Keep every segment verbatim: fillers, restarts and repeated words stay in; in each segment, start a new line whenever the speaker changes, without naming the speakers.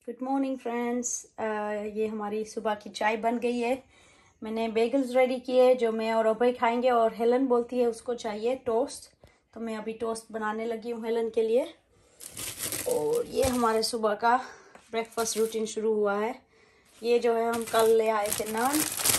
Good morning friends. ये हमारी सुबह की चाय बन गई है। मैंने बेगल्स रेडी किए जो मैं और अभय खाएंगे, और हेलन बोलती है उसको चाहिए टोस्ट, तो मैं अभी टोस्ट बनाने लगी हूँ हेलन के लिए। और ये हमारे सुबह का ब्रेकफास्ट रूटीन शुरू हुआ है। ये जो है हम कल ले आए थे नान,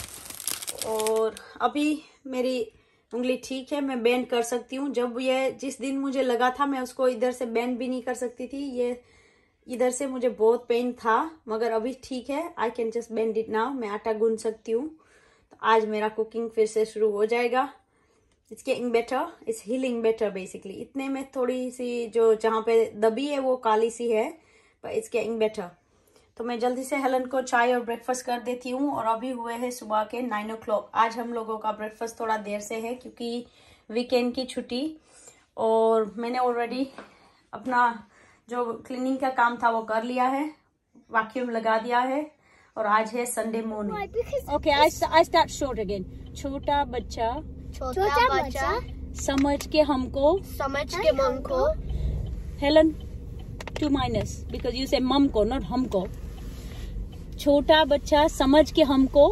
और अभी मेरी उंगली ठीक है, मैं बेंड कर सकती हूँ। जब ये जिस दिन मुझे लगा था मैं उसको इधर से बेंड भी नहीं कर सकती थी, ये इधर से मुझे बहुत पेन था, मगर अभी ठीक है। I can just bend it now. मैं आटा गूंद सकती हूँ। तो आज मेरा कुकिंग फिर से शुरू हो जाएगा। It's getting better, it's healing better basically. इतने में थोड़ी सी जो जहाँ पे दबी है वो काली सी है, पर इट्स गेटिंग बेटर। तो मैं जल्दी से हेलन को चाय और ब्रेकफास्ट कर देती हूँ। और अभी हुए हैं सुबह के नाइन ओ क्लॉक। आज हम लोगों का ब्रेकफास्ट थोड़ा देर से है क्योंकि वीकेंड की छुट्टी, और मैंने ऑलरेडी अपना जो क्लीनिंग का काम था वो कर लिया है, वैक्यूम लगा दिया है, और आज है Sunday morning. Okay, I I start short again. छोटा बच्चा
छोटा बच्चा
समझ के हमको
समझ के मम को।
Helen to minus because you say mum को नॉट हमको। छोटा बच्चा समझ के हमको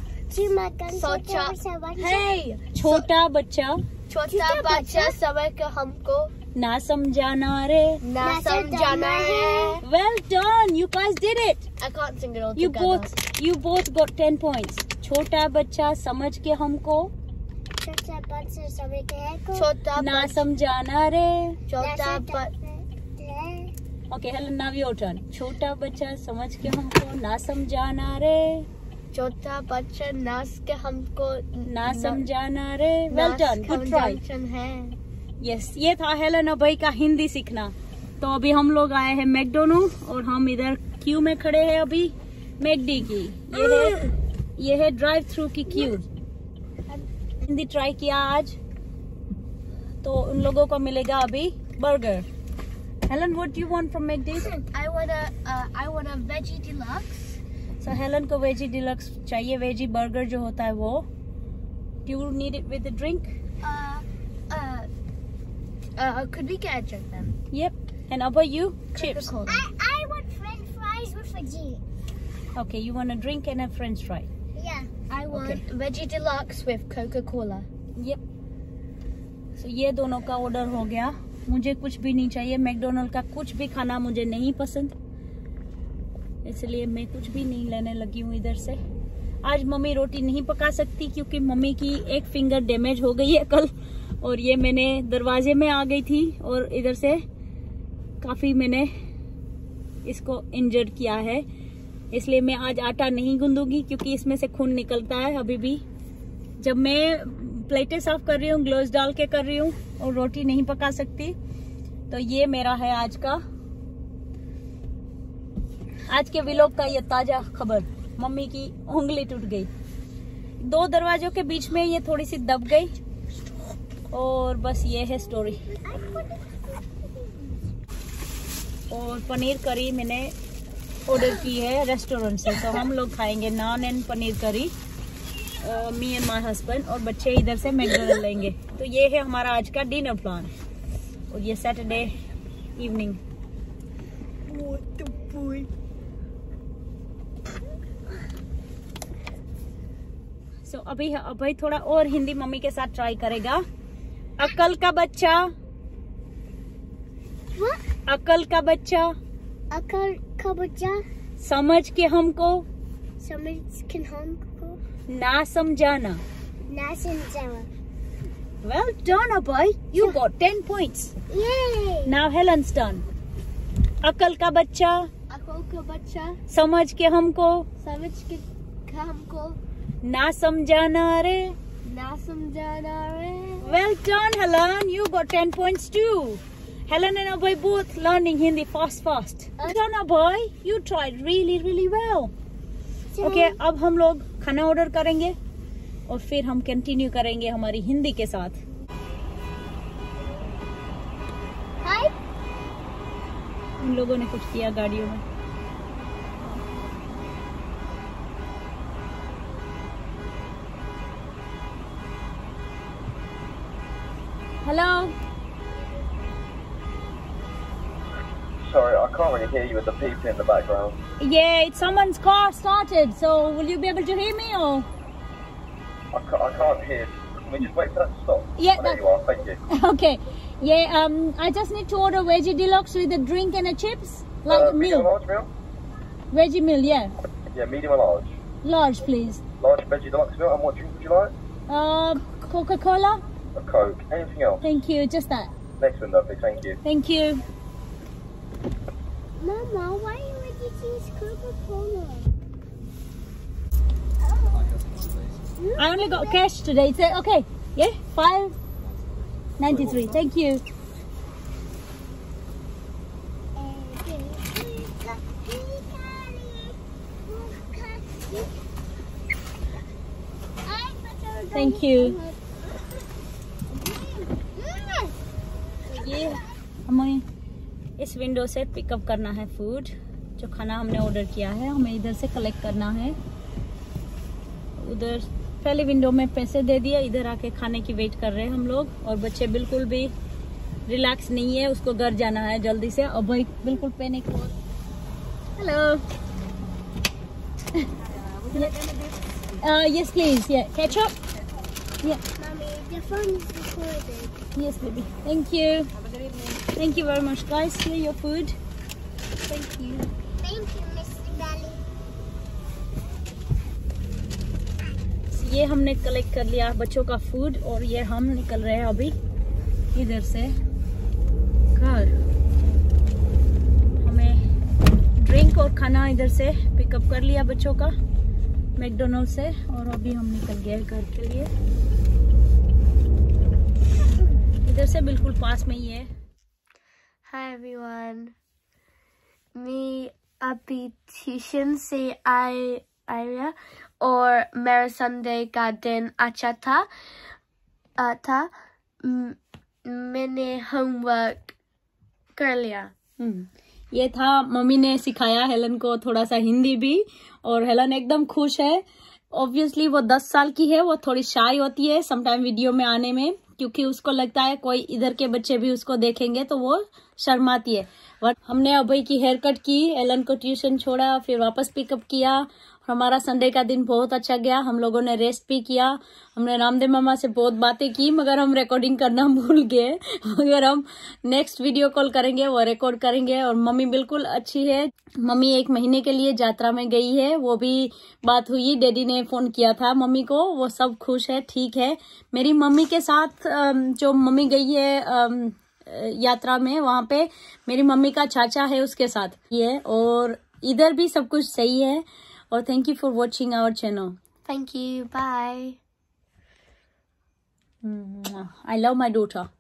सोचा
है। छोटा बच्चा
छोटा बच्चा समझ के हमको
ना समझाना रे
ना समझाना है।
Well done, you guys did it.
I can't sing it all
You
together.
both you both got ten points. छोटा बच्चा समझ के हमको
छोटा बच्चा समझ के छोटा
ना समझाना रे।
छोटा बच्चा।
Okay, Helen, now your turn. छोटा बच्चा समझ के हमको ना समझाना रे।
छोटा बच्चा नाच के हमको
ना समझाना रे। Well done, good try.
है।
यस yes, ये था हेलन और भाई का हिंदी सीखना। तो अभी हम लोग आए हैं मैकडोनल्ड, और हम इधर क्यू में खड़े हैं अभी मैकडी की। ये है ये है ड्राइव थ्रू की क्यू। हिंदी ट्राई किया आज, तो उन लोगों को मिलेगा अभी burger. Helen, what do you want from McD?
I want a uh, I want a veggie deluxe.
So Helen को वेजी डिलक्स चाहिए, वेजी बर्गर जो होता है वो। Do you need it with a drink?
Uh, uh, uh, could we get a drink then?
Yep. And how about you? Chips.
I, I want French fries with veggie.
Okay, you want a drink and a French fry.
Yeah. I want
Okay.
veggie deluxe with Coca-Cola.
Yep. So ये दोनों का order हो गया। मुझे कुछ भी नहीं चाहिए, मैकडोनल्ड का कुछ भी खाना मुझे नहीं पसंद, इसलिए मैं कुछ भी नहीं लेने लगी हूँ इधर से। आज मम्मी रोटी नहीं पका सकती क्योंकि मम्मी की एक फिंगर डैमेज हो गई है कल, और ये मैंने दरवाजे में आ गई थी और इधर से काफी मैंने इसको इंजर्ड किया है, इसलिए मैं आज आटा नहीं गूंदूंगी क्योंकि इसमें से खून निकलता है अभी भी। जब मैं प्लेटें साफ कर रही हूँ ग्लोव्स डाल के कर रही हूँ और रोटी नहीं पका सकती। तो ये मेरा है आज का आज के व्लॉग का ये ताजा खबर। मम्मी की उंगली टूट गई, दो दरवाजों के बीच में ये थोड़ी सी दब गई, और बस ये है स्टोरी। और पनीर करी मैंने ऑर्डर की है रेस्टोरेंट से, तो हम लोग खाएंगे नान एंड पनीर करी, मी एंड माय हस्बैंड, और बच्चे इधर से मैकडोनल्ड लेंगे। तो ये है हमारा आज का डिनर प्लान, और ये सैटरडे इवनिंग। सो so, अभी अभी थोड़ा और हिंदी मम्मी के साथ ट्राई करेगा। अकल का बच्चा
What?
अकल का बच्चा
अकल का बच्चा
समझ के हमको
समझ के हमको
ना समझाना।
ना समझाना।
Well done, Abhay. You got ten points.
Yay!
Now Helen's turn. अकल का बच्चा
अकल का बच्चा
समझ के हमको
समझ के हमको
ना समझाना रे।
ना समझाना रे।
Well done, Helen. You got ten points too. Helen and Abhay both learning Hindi fast, fast. Well done, Abhay. You tried really, really well. Okay, अब हम लोग खाना ऑर्डर करेंगे और फिर हम कंटिन्यू करेंगे हमारी हिंदी के साथ।
Hi.
उन लोगों ने कुछ किया गाड़ियों में। Hello.
Sorry, I can't really hear you with the people in the background.
Yeah, it's someone's car started, so will you be able to hear me or?
I can't, I can't hear. Can we just wait for that to stop?
Yeah,
Oh, there
that-
you are. Thank you.
Okay. Yeah, um, I just need to order veggie deluxe with a drink and a chips, like
uh,
a
medium
meal.
or large meal?
Veggie meal, yeah.
Yeah, medium or large.
Large, please.
Large veggie deluxe meal. And what drink would you like?
Uh, Coca-Cola.
A Coke. Anything else?
Thank you. Just that.
Next window, please. Thank you.
Thank you.
Mama, why would you choose Coca-Cola?
I only got cash today. It's uh, okay. Yeah, five ninety-three. Thank you. Thank you. ये हमें इस window से pickup करना है food, जो खाना हमने order किया है हमें इधर से कलेक्ट करना है। उधर पहले विंडो में पैसे दे दिए, इधर आके खाने की वेट कर रहे हैं हम लोग। और बच्चे बिल्कुल भी रिलैक्स नहीं है, उसको घर जाना है जल्दी से। और भाई बिल्कुल पैनिक हो। हेलो, यस प्लीज, या केचप, या
Mommy, the phone is recorded.
yes baby, thank you, thank you very much guys. Here your food. Thank you.
Thank you, Mister Belly.
ये हमने कलेक्ट कर लिया बच्चों का फूड और ये हम निकल रहे हैं अभी इधर से घर। हमें ड्रिंक और खाना इधर से पिकअप कर लिया बच्चों का मैकडोनल्ड से और अभी हम निकल गए घर के लिए। इधर से बिल्कुल पास में ही है।
Hi everyone. मैं अभी ट्यूशन से आई आया और मेरा संडे का दिन अच्छा था आ, था म- मैंने होमवर्क कर लिया।
हम्म, ये था मम्मी ने सिखाया हेलन को थोड़ा सा हिंदी भी और हेलन एकदम खुश है। ऑब्वियसली वो दस साल की है, वो थोड़ी शाय होती है समटाइम वीडियो में आने में, क्योंकि उसको लगता है कोई इधर के बच्चे भी उसको देखेंगे तो वो शर्माती है। बट हमने अभय की हेयर कट की, एलन को ट्यूशन छोड़ा, फिर वापस पिकअप किया। हमारा संडे का दिन बहुत अच्छा गया। हम लोगों ने रेस्ट भी किया। हमने रामदेव मामा से बहुत बातें की, मगर हम रिकॉर्डिंग करना भूल गए। मगर हम नेक्स्ट वीडियो कॉल करेंगे, वो रिकॉर्ड करेंगे। और मम्मी बिल्कुल अच्छी है। मम्मी एक महीने के लिए यात्रा में गई है, वो भी बात हुई। डैडी ने फोन किया था मम्मी को, वो सब खुश है, ठीक है। मेरी मम्मी के साथ जो मम्मी गई है यात्रा में, वहां पे मेरी मम्मी का चाचा है उसके साथ ये, और इधर भी सब कुछ सही है। और thank you for watching our channel.
Thank you. Bye.
I love my daughter.